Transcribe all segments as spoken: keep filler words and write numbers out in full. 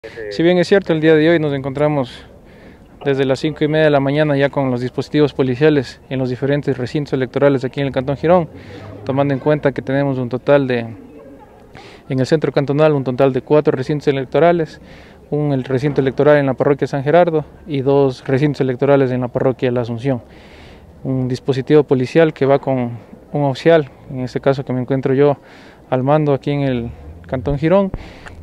Si bien es cierto, el día de hoy nos encontramos desde las cinco y media de la mañana ya con los dispositivos policiales en los diferentes recintos electorales aquí en el Cantón Girón, tomando en cuenta que tenemos un total de, en el centro cantonal, un total de cuatro recintos electorales, un el recinto electoral en la parroquia San Gerardo y dos recintos electorales en la parroquia de la Asunción. Un dispositivo policial que va con un oficial, en este caso que me encuentro yo al mando aquí en el Cantón Girón,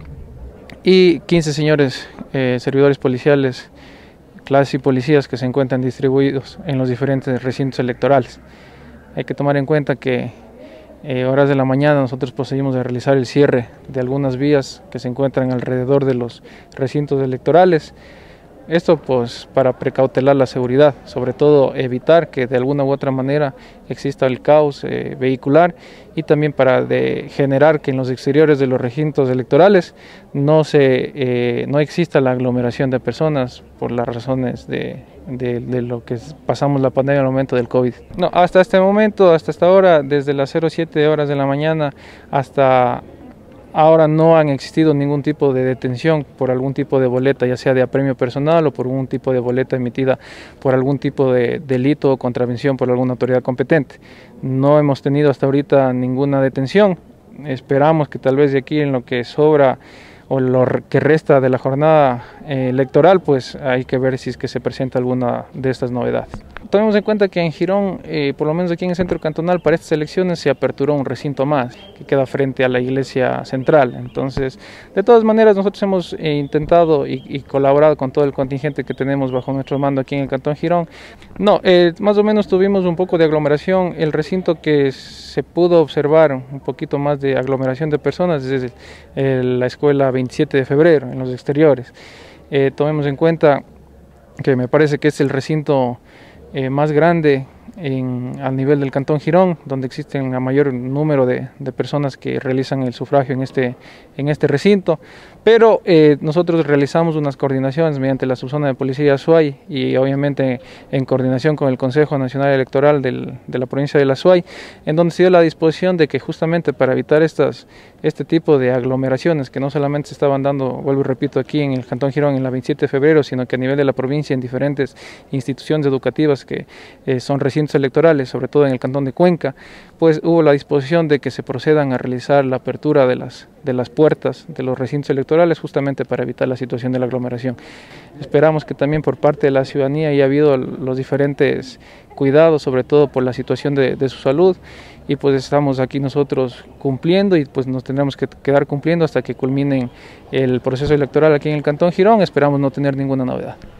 y quince señores eh, servidores policiales, clases y policías que se encuentran distribuidos en los diferentes recintos electorales. Hay que tomar en cuenta que eh, horas de la mañana nosotros procedimos a realizar el cierre de algunas vías que se encuentran alrededor de los recintos electorales. Esto pues para precautelar la seguridad, sobre todo evitar que de alguna u otra manera exista el caos eh, vehicular y también para de generar que en los exteriores de los recintos electorales no, se, eh, no exista la aglomeración de personas por las razones de, de, de lo que pasamos la pandemia al momento del COVID. No, hasta este momento, hasta esta hora, desde las cero siete horas de la mañana hasta ahora no han existido ningún tipo de detención por algún tipo de boleta, ya sea de apremio personal o por algún tipo de boleta emitida por algún tipo de delito o contravención por alguna autoridad competente. No hemos tenido hasta ahorita ninguna detención. Esperamos que tal vez de aquí en lo que sobra o lo que resta de la jornada eh, electoral, pues hay que ver si es que se presenta alguna de estas novedades. Tomemos en cuenta que en Girón, eh, por lo menos aquí en el centro cantonal, para estas elecciones se aperturó un recinto más que queda frente a la iglesia central. Entonces, de todas maneras, nosotros hemos eh, intentado y, y colaborado con todo el contingente que tenemos bajo nuestro mando aquí en el Cantón Girón. No, eh, más o menos tuvimos un poco de aglomeración. El recinto que se pudo observar un poquito más de aglomeración de personas es el, el, la escuela veintisiete de febrero, en los exteriores. Eh, tomemos en cuenta que me parece que es el recinto Eh, más grande en, al nivel del Cantón Girón, donde existen el mayor número de, de personas que realizan el sufragio en este, en este recinto, pero eh, nosotros realizamos unas coordinaciones mediante la subzona de policía Azuay y obviamente en coordinación con el Consejo Nacional Electoral del, de la provincia de la Azuay, en donde se dio la disposición de que justamente para evitar estas, este tipo de aglomeraciones que no solamente se estaban dando, vuelvo y repito, aquí en el Cantón Girón en la veintisiete de febrero, sino que a nivel de la provincia en diferentes instituciones educativas que eh, son recintos electorales, sobre todo en el Cantón de Cuenca, pues hubo la disposición de que se procedan a realizar la apertura de las, de las puertas de los recintos electorales justamente para evitar la situación de la aglomeración. Esperamos que también por parte de la ciudadanía haya habido los diferentes cuidados, sobre todo por la situación de, de su salud, y pues estamos aquí nosotros cumpliendo y pues nos tendremos que quedar cumpliendo hasta que culmine el proceso electoral aquí en el Cantón Girón. Esperamos no tener ninguna novedad.